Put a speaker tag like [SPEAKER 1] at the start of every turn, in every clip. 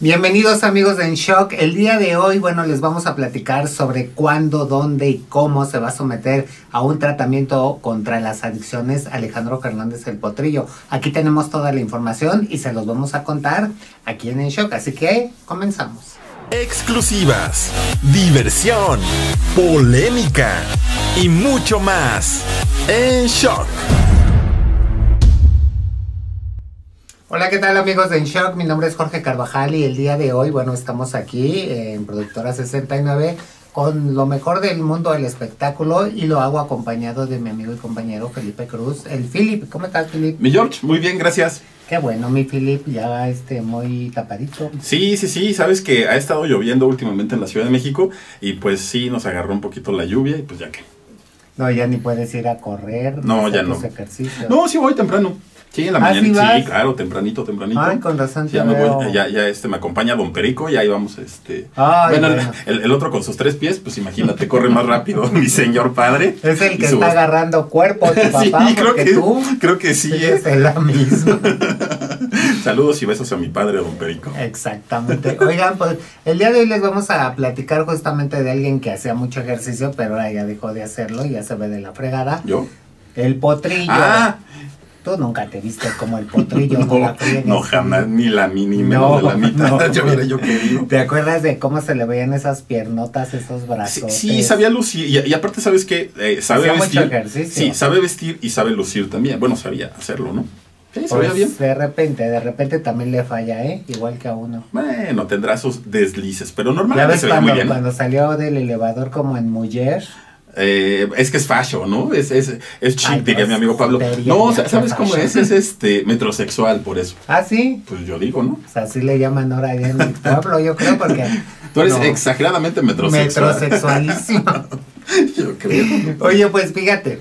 [SPEAKER 1] Bienvenidos amigos de En Shock. El día de hoy, bueno, les vamos a platicar sobre cuándo, dónde y cómo se va a someter a un tratamiento contra las adicciones Alejandro Fernández el Potrillo. Aquí tenemos toda la información y se los vamos a contar aquí en Shock, así que comenzamos.
[SPEAKER 2] Exclusivas, diversión, polémica y mucho más. En Shock.
[SPEAKER 1] Hola, ¿qué tal amigos de En Shock? Mi nombre es Jorge Carvajal y el día de hoy, bueno, estamos aquí en Productora 69 con lo mejor del mundo del espectáculo y lo hago acompañado de mi amigo y compañero Felipe Cruz. El Philip, ¿cómo estás, Philip?
[SPEAKER 2] Mi George, muy bien, gracias.
[SPEAKER 1] Qué bueno, mi Philip, ya muy tapadito.
[SPEAKER 2] Sí, sabes que ha estado lloviendo últimamente en la Ciudad de México y pues sí, nos agarró un poquito la lluvia y pues ya que.
[SPEAKER 1] No, ya ni puedes ir a correr.
[SPEAKER 2] No, ya no.
[SPEAKER 1] Ejercicios.
[SPEAKER 2] No, sí voy temprano. Sí, en la mañana.
[SPEAKER 1] ¿Sí,
[SPEAKER 2] sí, claro, tempranito.
[SPEAKER 1] Ay, con razón.
[SPEAKER 2] Sí, ya me voy, ya me acompaña Don Perico y ahí vamos,
[SPEAKER 1] Ay,
[SPEAKER 2] bueno. El otro con sus 3 pies, pues imagínate, corre más rápido, mi señor padre.
[SPEAKER 1] Es el que está agarrando cuerpo, tu papá,
[SPEAKER 2] sí, creo que sí.
[SPEAKER 1] Es la misma.
[SPEAKER 2] Saludos y besos a mi padre, Don Perico.
[SPEAKER 1] Exactamente. Oigan, pues el día de hoy les vamos a platicar justamente de alguien que hacía mucho ejercicio, pero ahora ya dejó de hacerlo y ya se ve de la fregada.
[SPEAKER 2] ¿Yo?
[SPEAKER 1] El Potrillo.
[SPEAKER 2] Ah.
[SPEAKER 1] Tú nunca te viste como el Potrillo.
[SPEAKER 2] No, jamás, ni la mínima, de la mitad. No. Yo querido.
[SPEAKER 1] ¿Te acuerdas de cómo se le veían esas piernotas, esos brazos?
[SPEAKER 2] Sí, sabía lucir. Y aparte, ¿sabes qué? Sabe vestir.
[SPEAKER 1] Mucho ejercicio.
[SPEAKER 2] Sí, sabe vestir y sabe lucir también. Bueno, sabía hacerlo, ¿no? Sí, sabía
[SPEAKER 1] pues
[SPEAKER 2] bien.
[SPEAKER 1] De repente también le falla, igual que a uno.
[SPEAKER 2] Bueno, tendrá sus deslices, pero normalmente
[SPEAKER 1] ya ves
[SPEAKER 2] se ve muy bien.
[SPEAKER 1] Cuando salió del elevador como en Mujer.
[SPEAKER 2] Es que es fashion, ¿no? Es chic, diría mi amigo Pablo. No, ¿sabes cómo es? Es metrosexual, por eso.
[SPEAKER 1] ¿Ah, sí?
[SPEAKER 2] Pues yo digo, ¿no?
[SPEAKER 1] O sea, así le llaman ahora allá en mi pueblo, yo creo, porque...
[SPEAKER 2] Tú eres exageradamente metrosexual.
[SPEAKER 1] Metrosexualísimo.
[SPEAKER 2] Yo creo.
[SPEAKER 1] Oye, pues fíjate,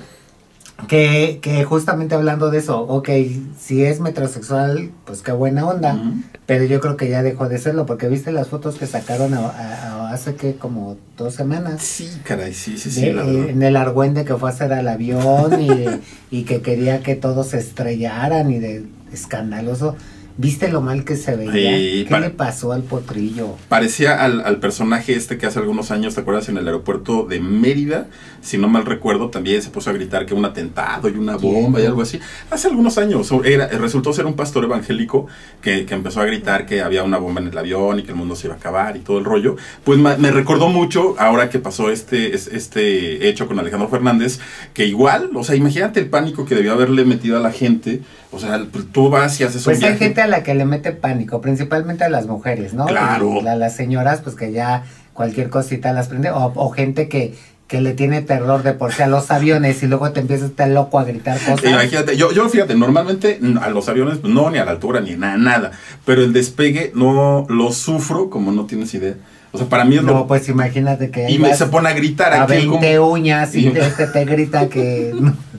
[SPEAKER 1] que justamente hablando de eso, ok, si es metrosexual, pues qué buena onda, pero yo creo que ya dejó de serlo, porque viste las fotos que sacaron hace que como 2 semanas.
[SPEAKER 2] Sí, caray, sí,
[SPEAKER 1] en el argüende que fue a hacer al avión y que quería que todos se estrellaran y de escandaloso. ¿Viste lo mal que se veía? ¿Qué le pasó al Potrillo?
[SPEAKER 2] Parecía al personaje que hace algunos años, ¿te acuerdas? En el aeropuerto de Mérida, si no mal recuerdo, también se puso a gritar que un atentado y una bomba y algo así. Hace algunos años, resultó ser un pastor evangélico que empezó a gritar que había una bomba en el avión y que el mundo se iba a acabar y todo el rollo. Pues me recordó mucho, ahora que pasó este hecho con Alejandro Fernández, que igual, o sea, imagínate el pánico que debió haberle metido a la gente. O sea, tú vas y haces un viaje.
[SPEAKER 1] Pues hay gente a la que le mete pánico, principalmente a las mujeres, ¿no?
[SPEAKER 2] Claro.
[SPEAKER 1] Y a las señoras, pues que ya cualquier cosita las prende. O gente que le tiene terror de por sí a los aviones y luego te empiezas a estar loco a gritar cosas.
[SPEAKER 2] Imagínate, yo fíjate, normalmente a los aviones, pues no, ni a la altura, ni nada. Pero el despegue no lo sufro como no tienes idea. O sea, para mí es
[SPEAKER 1] no, pues imagínate que...
[SPEAKER 2] Y se pone a gritar
[SPEAKER 1] a 20 uñas y te grita que...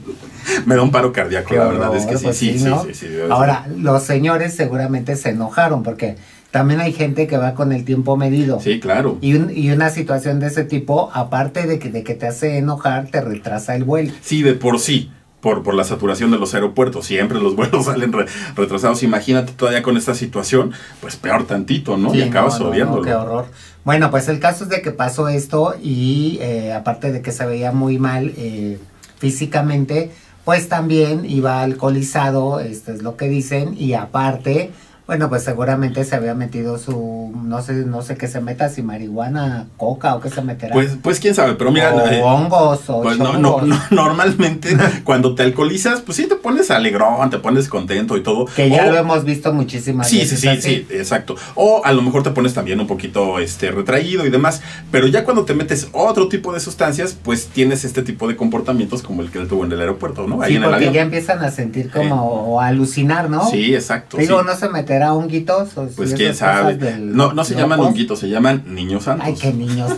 [SPEAKER 2] Me da un paro cardíaco, la verdad es que sí,
[SPEAKER 1] pues
[SPEAKER 2] sí.
[SPEAKER 1] Ahora, los señores seguramente se enojaron porque también hay gente que va con el tiempo medido.
[SPEAKER 2] Sí, claro.
[SPEAKER 1] Y una situación de ese tipo, aparte de que te hace enojar, te retrasa el vuelo.
[SPEAKER 2] Sí, de por sí. Por la saturación de los aeropuertos, siempre los vuelos salen retrasados. Imagínate todavía con esta situación, pues peor tantito, ¿no? Sí, y acabas odiándolo.
[SPEAKER 1] No, qué horror. Bueno, pues el caso es de que pasó esto y aparte de que se veía muy mal físicamente, pues también iba alcoholizado, esto es lo que dicen, y aparte... Bueno, pues seguramente se había metido no sé qué se meta, si marihuana, coca o qué se meterá.
[SPEAKER 2] Pues quién sabe, pero mira.
[SPEAKER 1] O hongos o
[SPEAKER 2] pues normalmente cuando te alcoholizas, pues sí te pones alegrón, te pones contento y todo.
[SPEAKER 1] Que ya lo hemos visto muchísimas veces.
[SPEAKER 2] Sí, exacto. O a lo mejor te pones también un poquito retraído y demás, pero ya cuando te metes otro tipo de sustancias, pues tienes este tipo de comportamientos como el que él tuvo en el aeropuerto, ¿no? Ahí
[SPEAKER 1] sí,
[SPEAKER 2] en el
[SPEAKER 1] porque
[SPEAKER 2] avión.
[SPEAKER 1] Ya empiezan a sentir como o a alucinar, ¿no?
[SPEAKER 2] Sí, exacto.
[SPEAKER 1] Digo, no se meterá honguitos.
[SPEAKER 2] Pues quién sabe. No se llaman honguitos, se llaman niños santos.
[SPEAKER 1] Ay, qué niños.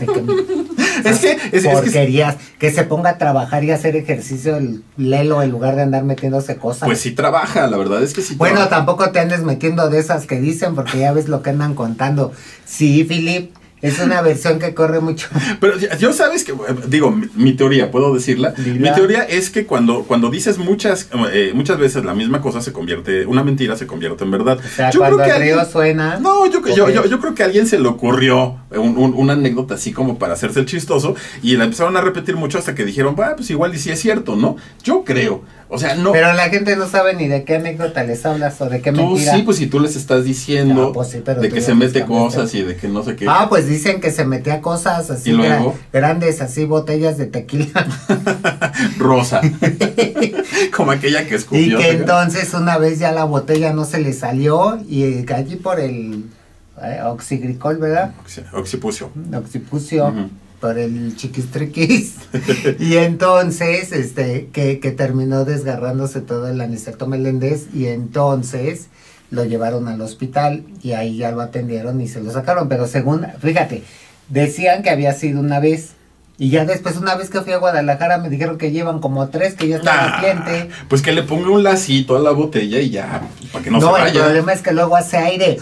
[SPEAKER 2] Es
[SPEAKER 1] porquerías. Que se ponga a trabajar y hacer ejercicio el Lelo en lugar de andar metiéndose cosas.
[SPEAKER 2] Pues sí trabaja, la verdad es que sí
[SPEAKER 1] trabaja. Tampoco te andes metiendo de esas que dicen, porque ya ves lo que andan contando. Sí, Philip,
[SPEAKER 2] Es
[SPEAKER 1] una versión que corre mucho.
[SPEAKER 2] Pero yo sabes que, digo, mi teoría, ¿puedo decirla?
[SPEAKER 1] Dila.
[SPEAKER 2] Mi teoría es que cuando dices muchas veces la misma cosa una mentira se convierte en verdad.
[SPEAKER 1] O sea, cuando el río suena...
[SPEAKER 2] No, yo creo que a alguien se le ocurrió una anécdota así como para hacerse el chistoso y la empezaron a repetir mucho hasta que dijeron, pues igual y sí es cierto, ¿no? Yo creo. O sea, no.
[SPEAKER 1] Pero la gente no sabe ni de qué anécdota les hablas o de qué mentira.
[SPEAKER 2] Sí, pues si tú les estás diciendo
[SPEAKER 1] pues sí, de
[SPEAKER 2] que se mete cosas y de que no sé qué.
[SPEAKER 1] Pues dicen que se metía cosas así
[SPEAKER 2] ¿Y luego?
[SPEAKER 1] Grandes, así botellas de tequila.
[SPEAKER 2] Rosa. Como aquella que escupió.
[SPEAKER 1] Y que entonces una vez ya la botella no se le salió y allí por el oxigricol, ¿verdad?
[SPEAKER 2] Oxipucio.
[SPEAKER 1] Oxipucio. Por el chiquistriquis. Y entonces, que terminó desgarrándose todo el Aniceto Meléndez, y entonces lo llevaron al hospital y ahí ya lo atendieron y se lo sacaron. Pero según, fíjate, decían que había sido una vez. Y ya después, una vez que fui a Guadalajara, me dijeron que llevan como 3, que ya está el cliente.
[SPEAKER 2] Pues que le ponga un lacito a la botella y ya, para que no se vaya.
[SPEAKER 1] El problema es que luego hace aire.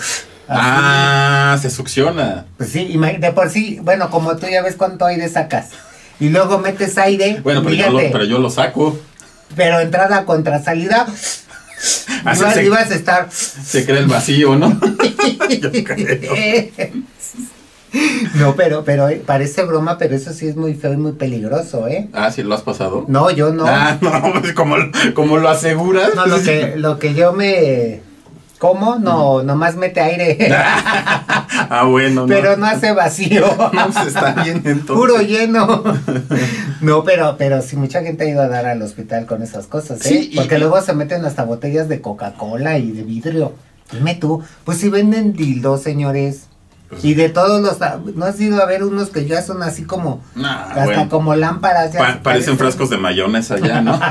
[SPEAKER 2] Se succiona.
[SPEAKER 1] Pues sí, de por sí, bueno, como tú ya ves cuánto aire sacas. Y luego metes aire.
[SPEAKER 2] Bueno, pero yo lo saco.
[SPEAKER 1] Pero entrada contra salida. Ibas a estar.
[SPEAKER 2] Se crea el vacío, ¿no? Yo creo.
[SPEAKER 1] No, pero parece broma, pero eso sí es muy feo y muy peligroso, ¿eh?
[SPEAKER 2] ¿Sí lo has pasado?
[SPEAKER 1] No, yo no.
[SPEAKER 2] No, pues como lo aseguras.
[SPEAKER 1] No, lo que yo me... ¿Cómo? No, nomás mete aire.
[SPEAKER 2] Bueno.
[SPEAKER 1] Pero no hace vacío.
[SPEAKER 2] No, pues está bien entonces.
[SPEAKER 1] Puro lleno. No, pero sí, mucha gente ha ido a dar al hospital con esas cosas, ¿eh? Sí, porque luego se meten hasta botellas de Coca-Cola y de vidrio. Dime tú, pues si venden dildos, señores. Pues, y de todos los... ¿No has ido a ver unos que ya son así como... hasta como lámparas? Ya
[SPEAKER 2] parecen frascos de mayonesa ya, ¿no?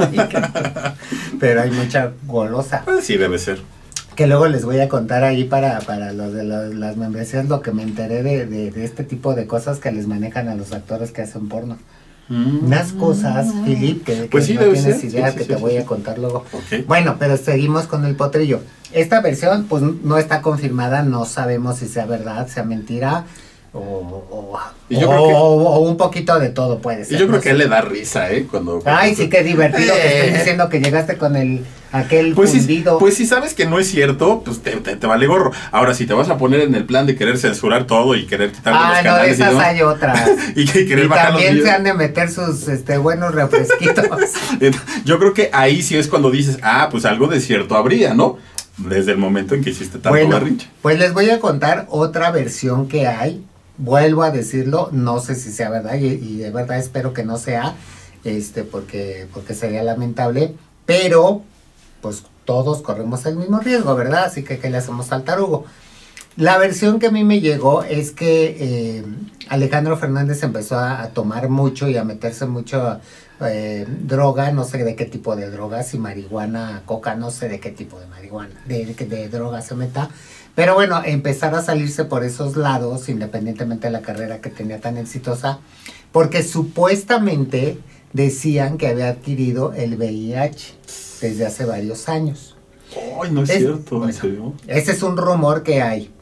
[SPEAKER 1] Pero hay mucha golosa.
[SPEAKER 2] Pues sí, debe ser.
[SPEAKER 1] Que luego les voy a contar ahí para los de las membresías lo que me enteré de este tipo de cosas que les manejan a los actores que hacen porno. Unas cosas, Philip, que
[SPEAKER 2] pues sí,
[SPEAKER 1] no tienes idea,
[SPEAKER 2] sí,
[SPEAKER 1] que te voy a contar luego.
[SPEAKER 2] Okay.
[SPEAKER 1] Bueno, pero seguimos con el potrillo. Esta versión pues no está confirmada, no sabemos si sea verdad, sea mentira o un poquito de todo puede ser.
[SPEAKER 2] Y yo creo que él le da risa, cuando
[SPEAKER 1] sí, qué divertido que estoy diciendo que llegaste con aquel fundido.
[SPEAKER 2] Pues si sabes que no es cierto, pues te vale gorro. Ahora, si te vas a poner en el plan de querer censurar todo y querer quitar los canales
[SPEAKER 1] esas hay otras.
[SPEAKER 2] y querer bajar los
[SPEAKER 1] también se han de meter sus buenos refresquitos.
[SPEAKER 2] Yo creo que ahí sí es cuando dices, pues algo de cierto habría, ¿no? Desde el momento en que hiciste tanto berrinche.
[SPEAKER 1] Pues les voy a contar otra versión que hay. Vuelvo a decirlo, no sé si sea verdad y de verdad espero que no sea, porque sería lamentable, pero pues todos corremos el mismo riesgo, ¿verdad? Así que ¿qué le hacemos al tarugo? La versión que a mí me llegó es que Alejandro Fernández empezó a tomar mucho y a meterse mucho droga, no sé de qué tipo de droga, si marihuana, coca, no sé de qué tipo de marihuana, de droga se meta. Pero bueno, empezar a salirse por esos lados, independientemente de la carrera que tenía tan exitosa, porque supuestamente decían que había adquirido el VIH desde hace varios años.
[SPEAKER 2] Ay, no es cierto, ¿en serio?
[SPEAKER 1] Ese es un rumor que hay.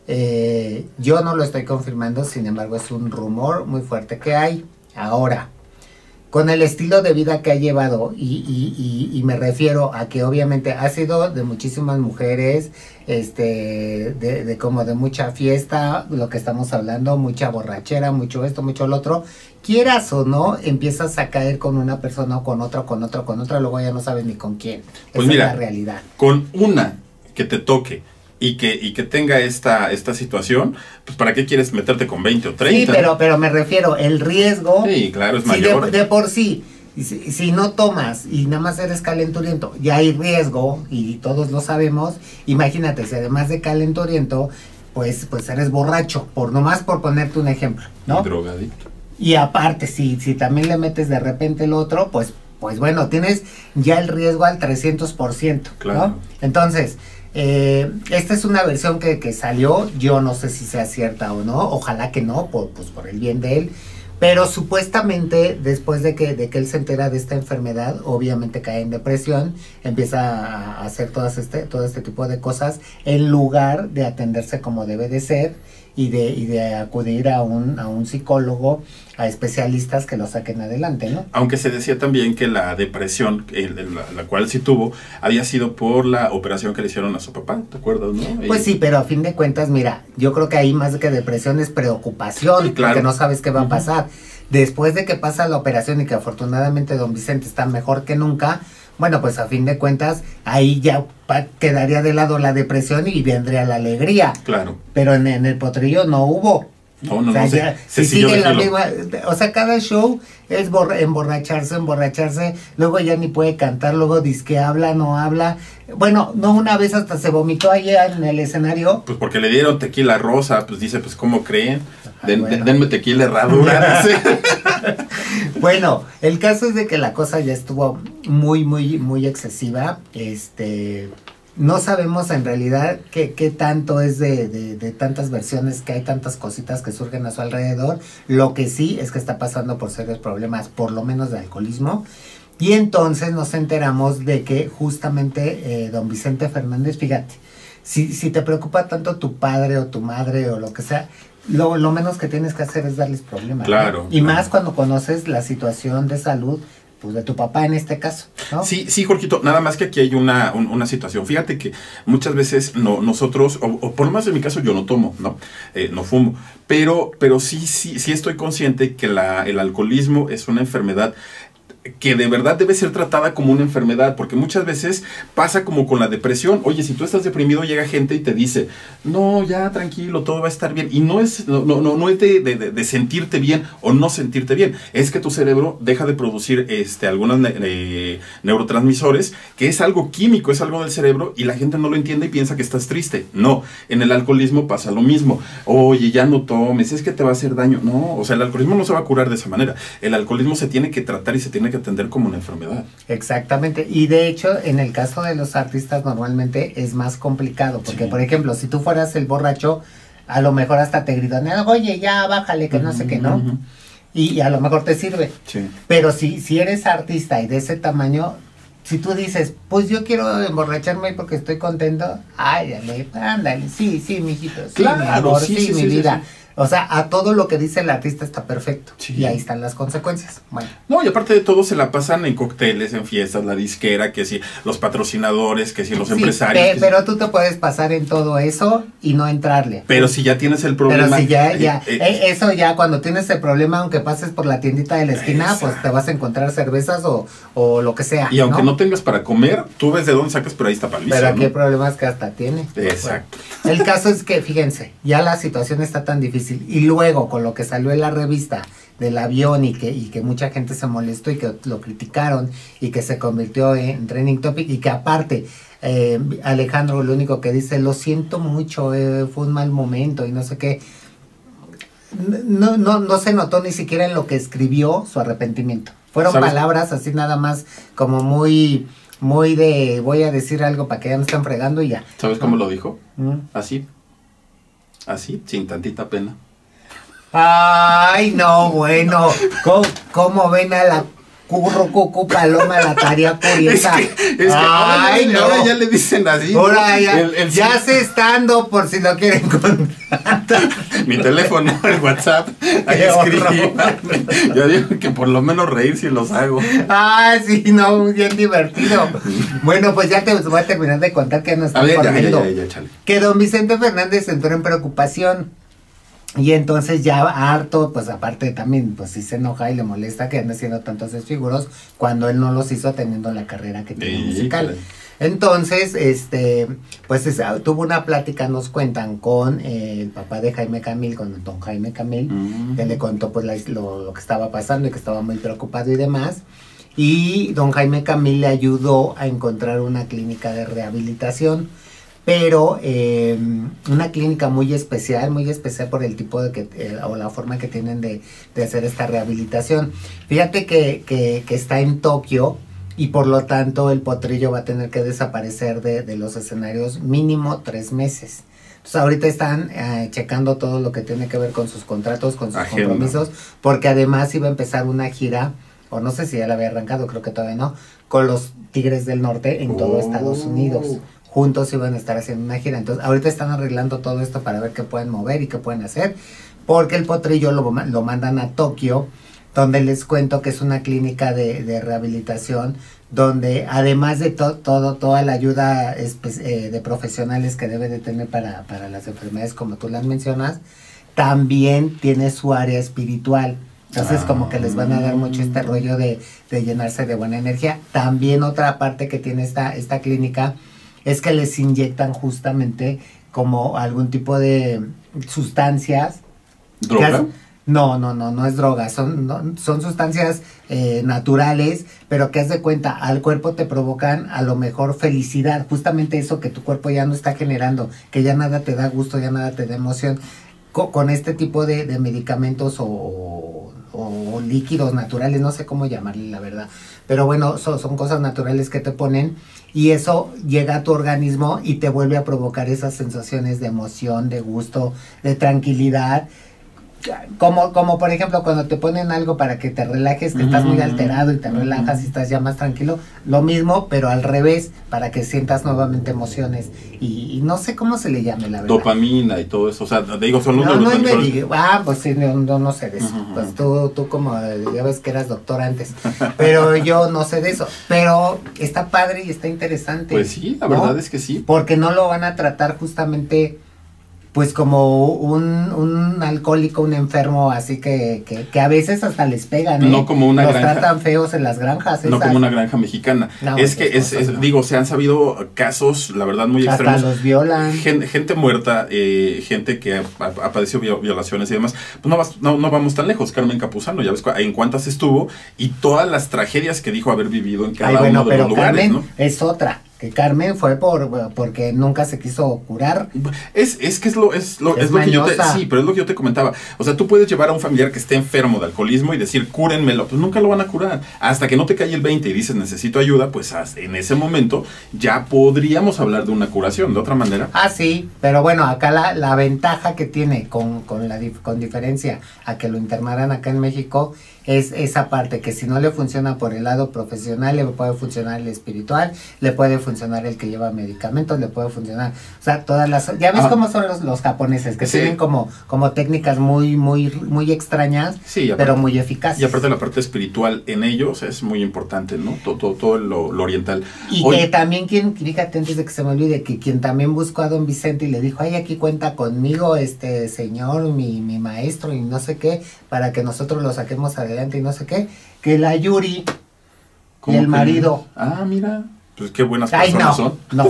[SPEAKER 1] Yo no lo estoy confirmando, sin embargo es un rumor muy fuerte que hay. Ahora, con el estilo de vida que ha llevado, y me refiero a que obviamente ha sido de muchísimas mujeres, como de mucha fiesta, lo que estamos hablando, mucha borrachera, mucho esto, mucho lo otro, quieras o no, empiezas a caer con una persona o con otra, luego ya no sabes ni con quién.
[SPEAKER 2] Pues
[SPEAKER 1] esa
[SPEAKER 2] mira,
[SPEAKER 1] es la realidad.
[SPEAKER 2] Con una que te toque y que tenga esta situación, pues ¿para qué quieres meterte con 20 o 30?
[SPEAKER 1] Sí, pero me refiero, el riesgo...
[SPEAKER 2] Sí, claro, es mayor.
[SPEAKER 1] De por sí, si no tomas y nada más eres calenturiento, ya hay riesgo, y todos lo sabemos. Imagínate, si además de calenturiento, pues eres borracho, nomás por ponerte un ejemplo, ¿no?
[SPEAKER 2] Y drogadicto.
[SPEAKER 1] Y aparte, si también le metes de repente el otro, pues bueno, tienes ya el riesgo al 300%,
[SPEAKER 2] claro.
[SPEAKER 1] ¿no? Entonces... esta es una versión que salió, yo no sé si sea cierta o no, ojalá que no, por el bien de él, Pero supuestamente después de que él se entera de esta enfermedad, obviamente cae en depresión, empieza a hacer todo este tipo de cosas en lugar de atenderse como debe de ser y de acudir a un psicólogo, a especialistas que lo saquen adelante, ¿no?
[SPEAKER 2] Aunque se decía también que la depresión, la cual sí tuvo, había sido por la operación que le hicieron a su papá, ¿te acuerdas, no?
[SPEAKER 1] Pues sí, pero a fin de cuentas, mira, yo creo que ahí más que depresión es preocupación,
[SPEAKER 2] sí, claro,
[SPEAKER 1] porque no sabes qué va a pasar. Después de que pasa la operación y que afortunadamente don Vicente está mejor que nunca, bueno, pues a fin de cuentas, ahí ya quedaría de lado la depresión y vendría la alegría.
[SPEAKER 2] Claro.
[SPEAKER 1] Pero en el Potrillo no hubo.
[SPEAKER 2] No,
[SPEAKER 1] O sea,
[SPEAKER 2] ya,
[SPEAKER 1] si sigue la misma, o sea, cada show es emborracharse, luego ya ni puede cantar, luego disque habla, no habla. Bueno, no, una vez hasta se vomitó allá en el escenario.
[SPEAKER 2] Pues porque le dieron tequila rosa, pues dice, pues ¿cómo creen?
[SPEAKER 1] Bueno.
[SPEAKER 2] Denme tequila herradura.
[SPEAKER 1] Bueno, el caso es de que la cosa ya estuvo muy excesiva. No sabemos en realidad qué tanto es de tantas versiones que hay, tantas cositas que surgen a su alrededor. Lo que sí es que está pasando por serios problemas, por lo menos de alcoholismo. Y entonces nos enteramos de que justamente don Vicente Fernández, fíjate, si te preocupa tanto tu padre o tu madre o lo que sea, lo menos que tienes que hacer es darles problemas.
[SPEAKER 2] Claro.
[SPEAKER 1] ¿no? Y
[SPEAKER 2] claro.
[SPEAKER 1] más cuando conoces la situación de salud, pues de tu papá en este caso, ¿no?
[SPEAKER 2] Sí, Jorgito, nada más que aquí hay una situación. Fíjate que muchas veces nosotros, o por lo menos en mi caso yo no tomo, no fumo, pero sí estoy consciente que el alcoholismo es una enfermedad que de verdad debe ser tratada como una enfermedad, porque muchas veces pasa como con la depresión. Oye, si tú estás deprimido, llega gente y te dice, no, ya tranquilo, todo va a estar bien, y no es de sentirte bien o no sentirte bien, es que tu cerebro deja de producir algunos neurotransmisores, que es algo químico, es algo del cerebro, y la gente no lo entiende y piensa que estás triste. No, en el alcoholismo pasa lo mismo. Oye, ya no tomes, es que te va a hacer daño. No, o sea, el alcoholismo no se va a curar de esa manera. El alcoholismo se tiene que tratar y se tiene que atender como una enfermedad.
[SPEAKER 1] Exactamente, y de hecho en el caso de los artistas normalmente es más complicado, porque sí. Por ejemplo, si tú fueras el borracho, a lo mejor hasta te gritan, oye, ya bájale, que no sé qué, ¿no? Y a lo mejor te sirve.
[SPEAKER 2] Sí.
[SPEAKER 1] Pero si eres artista y de ese tamaño, si tú dices, pues yo quiero emborracharme porque estoy contento, ándale, sí, mijito, sí,
[SPEAKER 2] claro,
[SPEAKER 1] mi amor,
[SPEAKER 2] sí,
[SPEAKER 1] mi vida.
[SPEAKER 2] Sí.
[SPEAKER 1] O sea, a todo lo que dice el artista está perfecto.
[SPEAKER 2] Sí.
[SPEAKER 1] Y ahí están las consecuencias. Bueno.
[SPEAKER 2] No, y aparte de todo se la pasan en cócteles, en fiestas, la disquera, que si los patrocinadores, que si los empresarios.
[SPEAKER 1] Pero tú te puedes pasar en todo eso y no entrarle.
[SPEAKER 2] Pero si ya tienes el problema.
[SPEAKER 1] Pero si ya, eso ya, cuando tienes el problema, aunque pases por la tiendita de la esquina, pues te vas a encontrar cervezas o lo que sea.
[SPEAKER 2] Y aunque no tengas para comer, tú ves de dónde sacas, pero ahí está paliza.
[SPEAKER 1] Pero aquí hay problemas que hasta tiene.
[SPEAKER 2] Exacto.
[SPEAKER 1] Bueno, el caso es que, fíjense, ya la situación está tan difícil. Y luego, con lo que salió en la revista del avión y que mucha gente se molestó y que lo criticaron y que se convirtió en trending topic y que aparte Alejandro lo único que dice, lo siento mucho, fue un mal momento y no sé qué. No se notó ni siquiera en lo que escribió su arrepentimiento. Fueron palabras así nada más como muy de voy a decir algo para que ya no estén fregando y ya.
[SPEAKER 2] ¿Sabes cómo lo dijo? Así, sin tantita pena.
[SPEAKER 1] Ay, no, bueno, ¿cómo ven a la cucu paloma la tarea curiosa?
[SPEAKER 2] Es que ahora ya le dicen así.
[SPEAKER 1] Ahora ya se estando por si lo quieren contratar.
[SPEAKER 2] Mi teléfono, el WhatsApp, ahí escriban. Yo digo que por lo menos reír si los hago.
[SPEAKER 1] Ah, sí, no, bien divertido. Bueno, pues ya te voy a terminar de contar que nos están corriendo. Que don Vicente Fernández entró en preocupación. Y entonces ya harto, pues aparte también, pues sí se enoja y le molesta que ande haciendo tantos desfiguros cuando él no los hizo teniendo la carrera que tiene musical. Claro. Entonces, pues tuvo una plática, nos cuentan, con el papá de Jaime Camil, con don Jaime Camil, que le contó pues lo que estaba pasando y que estaba muy preocupado y demás. Y don Jaime Camil le ayudó a encontrar una clínica de rehabilitación. Pero una clínica muy especial por el tipo de o la forma que tienen de hacer esta rehabilitación. Fíjate que está en Tokio y por lo tanto el Potrillo va a tener que desaparecer de los escenarios mínimo 3 meses. Entonces ahorita están checando todo lo que tiene que ver con sus contratos, con sus
[SPEAKER 2] Agenda.
[SPEAKER 1] compromisos, porque además iba a empezar una gira, o no sé si ya la había arrancado, creo que todavía no, con los Tigres del Norte en todo Estados Unidos. Juntos iban a estar haciendo una gira. Entonces ahorita están arreglando todo esto para ver qué pueden mover y qué pueden hacer, porque el Potrillo lo mandan a Tokio, donde les cuento que es una clínica de rehabilitación, donde además de toda la ayuda de profesionales que debe de tener para las enfermedades como tú las mencionas, también tiene su área espiritual. Entonces como que les van a dar mucho este rollo de llenarse de buena energía. También otra parte que tiene esta clínica es que les inyectan justamente como algún tipo de sustancias.
[SPEAKER 2] ¿Droga?
[SPEAKER 1] No es droga, son sustancias naturales, pero que haz de cuenta, al cuerpo te provocan a lo mejor felicidad, justamente eso que tu cuerpo ya no está generando, que ya nada te da gusto, ya nada te da emoción, con este tipo de medicamentos o líquidos naturales, no sé cómo llamarle la verdad, pero bueno, son cosas naturales que te ponen y eso llega a tu organismo y te vuelve a provocar esas sensaciones de emoción, de gusto, de tranquilidad. Como por ejemplo cuando te ponen algo para que te relajes, que estás muy alterado y te relajas y estás ya más tranquilo, lo mismo pero al revés, para que sientas nuevamente emociones y no sé cómo se le llame la verdad.
[SPEAKER 2] Dopamina y todo eso, o sea, te digo, son los
[SPEAKER 1] pues sí, no sé de eso, pues tú como ya ves que eras doctor antes, pero yo no sé de eso, pero está padre y está interesante.
[SPEAKER 2] Pues sí, la verdad es que sí.
[SPEAKER 1] Porque no lo van a tratar justamente pues como un alcohólico, un enfermo, así que a veces hasta les pegan, ¿eh?
[SPEAKER 2] No como una granja.
[SPEAKER 1] Los tratan feos en las granjas.
[SPEAKER 2] No como una granja mexicana.
[SPEAKER 1] No,
[SPEAKER 2] es que,
[SPEAKER 1] no.
[SPEAKER 2] digo, se han sabido casos, la verdad, muy
[SPEAKER 1] hasta
[SPEAKER 2] extremos.
[SPEAKER 1] Los violan.
[SPEAKER 2] Gente muerta, gente que ha padecido violaciones y demás. Pues no vamos tan lejos. Carmen Campuzano, ya ves en cuántas estuvo y todas las tragedias que dijo haber vivido en cada uno de los lugares.
[SPEAKER 1] Carmen
[SPEAKER 2] ¿no?
[SPEAKER 1] es otra. Que Carmen fue porque nunca se quiso curar.
[SPEAKER 2] Es que es lo que yo pero es lo que yo te comentaba. O sea, tú puedes llevar a un familiar que esté enfermo de alcoholismo y decir, cúrenmelo. Pues nunca lo van a curar. Hasta que no te cae el 20 y dices, necesito ayuda, pues en ese momento ya podríamos hablar de una curación. De otra manera.
[SPEAKER 1] Ah, sí, pero bueno, acá la ventaja que tiene con diferencia a que lo internaran acá en México es esa parte, que si no le funciona por el lado profesional, le puede funcionar el espiritual, le puede funcionar el que lleva medicamentos, le puede funcionar, o sea, todas las, ya ves cómo son los japoneses, que tienen como técnicas muy extrañas,
[SPEAKER 2] sí, aparte,
[SPEAKER 1] pero muy eficaces.
[SPEAKER 2] Y aparte la parte espiritual en ellos es muy importante, ¿no? Todo lo oriental.
[SPEAKER 1] Y que también fíjate, antes de que se me olvide, que quien también buscó a don Vicente y le dijo, ay, aquí cuenta conmigo, señor, mi maestro, y no sé qué, para que nosotros lo saquemos adelante y no sé qué, que la Yuri y el marido.
[SPEAKER 2] Ah, mira, pues qué buenas personas son.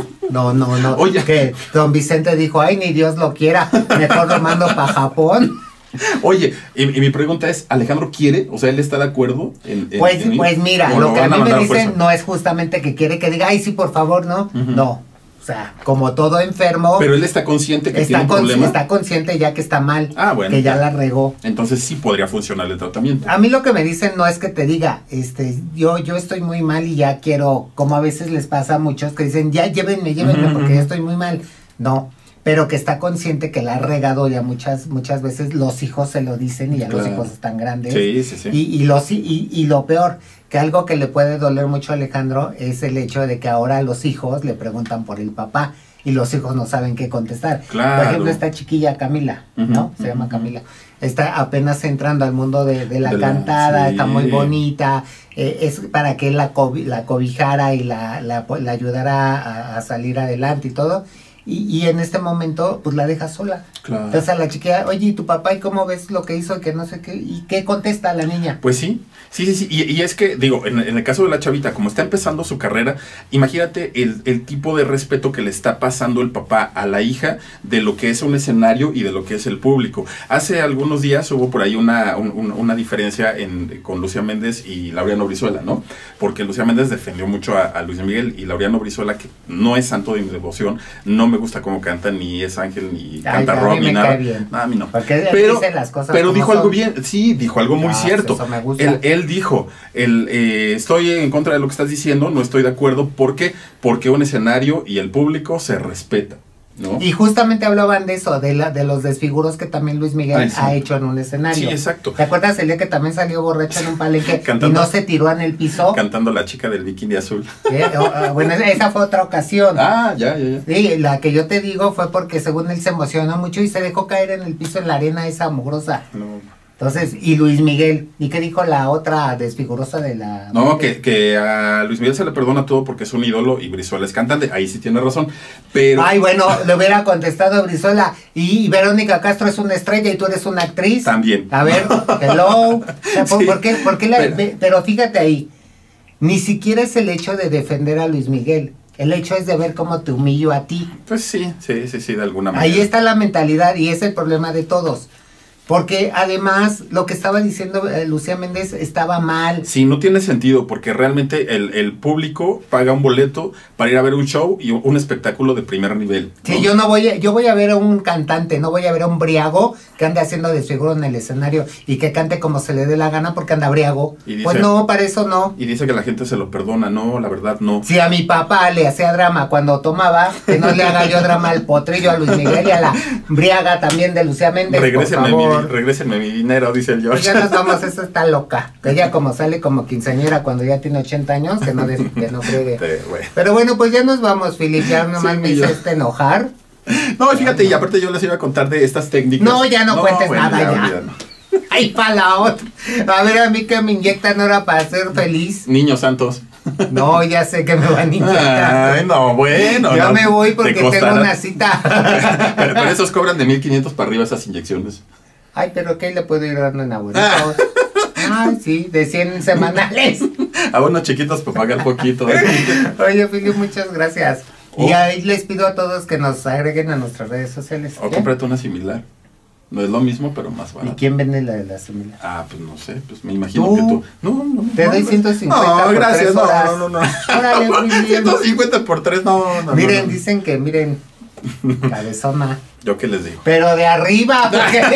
[SPEAKER 1] No.
[SPEAKER 2] Oye,
[SPEAKER 1] que don Vicente dijo, ay, ni Dios lo quiera, mejor lo mando para Japón.
[SPEAKER 2] Oye, y mi pregunta es, ¿Alejandro quiere? O sea, ¿él está de acuerdo?
[SPEAKER 1] Pues mira, lo que a mí me dicen no es justamente que quiere que diga, ay, sí, por favor, no, no. O sea, como todo enfermo.
[SPEAKER 2] Pero él está consciente que tiene un problema.
[SPEAKER 1] Está consciente ya que está mal.
[SPEAKER 2] Ah, bueno.
[SPEAKER 1] Que ya la regó.
[SPEAKER 2] Entonces sí podría funcionar el tratamiento.
[SPEAKER 1] A mí lo que me dicen no es que te diga, yo estoy muy mal y ya quiero, como a veces les pasa a muchos que dicen, ya llévenme porque ya estoy muy mal. No, pero que está consciente que la ha regado ya muchas veces, los hijos se lo dicen y ya los hijos están grandes.
[SPEAKER 2] Sí.
[SPEAKER 1] Y lo peor, que algo que le puede doler mucho a Alejandro es el hecho de que ahora los hijos le preguntan por el papá y los hijos no saben qué contestar.
[SPEAKER 2] Claro.
[SPEAKER 1] Por ejemplo, esta chiquilla Camila, ¿no? Se llama Camila. Está apenas entrando al mundo de la cantada, está muy bonita, es para que él la cobijara y la ayudara a salir adelante y todo. Y en este momento, pues la deja sola.
[SPEAKER 2] Claro.
[SPEAKER 1] Entonces a la chiquilla, oye, ¿y tu papá y cómo ves lo que hizo? Que no sé qué. ¿Y qué contesta la niña?
[SPEAKER 2] Pues sí. Y es que, digo, en el caso de la chavita, como está empezando su carrera, imagínate el tipo de respeto que le está pasando el papá a la hija de lo que es un escenario y de lo que es el público. Hace algunos días hubo por ahí una diferencia con Lucía Méndez y Laureano Brizuela, ¿no? Porque Lucía Méndez defendió mucho a Luis Miguel y Laureano Brizuela, que no es santo de mi devoción, no me gusta cómo canta, ni es ángel, ni canta rock, ni nada.
[SPEAKER 1] A
[SPEAKER 2] mí no.
[SPEAKER 1] Porque dice las cosas
[SPEAKER 2] pero dijo
[SPEAKER 1] son.
[SPEAKER 2] algo bien, sí, dijo algo muy cierto.
[SPEAKER 1] Eso me gusta.
[SPEAKER 2] Él dijo, estoy en contra de lo que estás diciendo, no estoy de acuerdo. ¿Por qué? Porque un escenario y el público se respeta. ¿no?
[SPEAKER 1] Y justamente hablaban de eso, de los desfiguros que también Luis Miguel ha hecho en un escenario.
[SPEAKER 2] Sí, exacto.
[SPEAKER 1] ¿Te acuerdas el día que también salió borracho en un palenque
[SPEAKER 2] Cantando,
[SPEAKER 1] y no se tiró en el piso?
[SPEAKER 2] Cantando La chica del bikini azul.
[SPEAKER 1] Bueno, esa fue otra ocasión.
[SPEAKER 2] Ya.
[SPEAKER 1] Sí, la que yo te digo fue porque según él se emocionó mucho y se dejó caer en el piso en la arena esa mugrosa.
[SPEAKER 2] No.
[SPEAKER 1] Entonces, y Luis Miguel, ¿y qué dijo la otra desfigurosa de la...?
[SPEAKER 2] No, que a Luis Miguel se le perdona todo porque es un ídolo y Brizuela es cantante, ahí sí tiene razón, pero...
[SPEAKER 1] Ay, bueno, le hubiera contestado a Brizuela, y Verónica Castro es una estrella y tú eres una actriz.
[SPEAKER 2] También.
[SPEAKER 1] A ver, hello. O sea,
[SPEAKER 2] Sí,
[SPEAKER 1] ¿por qué pero fíjate ahí, ni siquiera es el hecho de defender a Luis Miguel, el hecho es de ver cómo te humillo a ti.
[SPEAKER 2] Pues sí, de alguna manera.
[SPEAKER 1] Ahí está la mentalidad y es el problema de todos. Porque además lo que estaba diciendo Lucía Méndez estaba mal.
[SPEAKER 2] Sí, no tiene sentido porque realmente el público paga un boleto para ir a ver un show y un espectáculo de primer nivel, ¿no?
[SPEAKER 1] Sí, yo voy a ver a un cantante, no voy a ver a un briago que ande haciendo desfiguro en el escenario y que cante como se le dé la gana porque anda briago.
[SPEAKER 2] Y dice,
[SPEAKER 1] pues no, para eso no.
[SPEAKER 2] Y dice que la gente se lo perdona, no, la verdad no.
[SPEAKER 1] Si a mi papá le hacía drama cuando tomaba, que no le haga yo drama al potrillo, a Luis Miguel y a la briaga también de Lucía Méndez, por favor.
[SPEAKER 2] Regrésenme mi dinero, dice el George.
[SPEAKER 1] Ya nos vamos, esa está loca. Que ella como sale como quinceañera cuando ya tiene 80 años, que no cree. Pero bueno, pues ya nos vamos, Philip, ya nomás me hiciste enojar.
[SPEAKER 2] No, fíjate, y aparte yo les iba a contar de estas técnicas.
[SPEAKER 1] No, ya no cuentes nada, ya.
[SPEAKER 2] Olvídalo.
[SPEAKER 1] Ay, para la otra. A ver, a mí que me inyectan ahora para ser feliz.
[SPEAKER 2] Niños santos.
[SPEAKER 1] No, ya sé que me van a inyectar.
[SPEAKER 2] Ay, no, bueno.
[SPEAKER 1] Ya
[SPEAKER 2] no,
[SPEAKER 1] me voy porque tengo una cita.
[SPEAKER 2] pero esos cobran de 1,500 para arriba esas inyecciones.
[SPEAKER 1] Ay, pero ¿qué le puedo ir dando en abuelitos? Ay, sí, de 100 semanales.
[SPEAKER 2] A unos chiquitos para pagar poquito.
[SPEAKER 1] Oye, Philip, muchas gracias. Y ahí les pido a todos que nos agreguen a nuestras redes sociales.
[SPEAKER 2] O cómprate una similar. No es lo mismo, pero más barato.
[SPEAKER 1] ¿Y quién vende la de la similar?
[SPEAKER 2] Ah, pues no sé, pues me imagino que tú. No.
[SPEAKER 1] Te doy 150
[SPEAKER 2] no,
[SPEAKER 1] por
[SPEAKER 2] gracias,
[SPEAKER 1] 3 horas.
[SPEAKER 2] no.
[SPEAKER 1] Órale, muy bien.
[SPEAKER 2] 150 por 3, no.
[SPEAKER 1] Miren, dicen que, cabezona.
[SPEAKER 2] ¿Yo qué les digo?
[SPEAKER 1] Pero de arriba,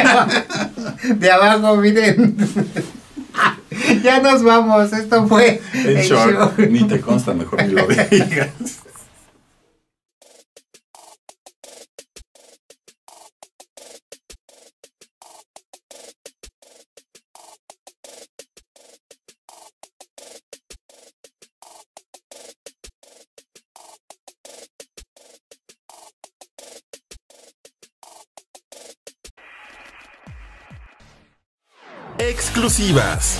[SPEAKER 1] porque de abajo, miren. Ya nos vamos, esto fue
[SPEAKER 2] el show. Ni te consta, mejor ni lo digas.
[SPEAKER 3] Exclusivas,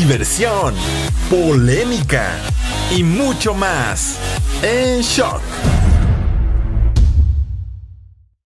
[SPEAKER 3] diversión, polémica y mucho más en Shock.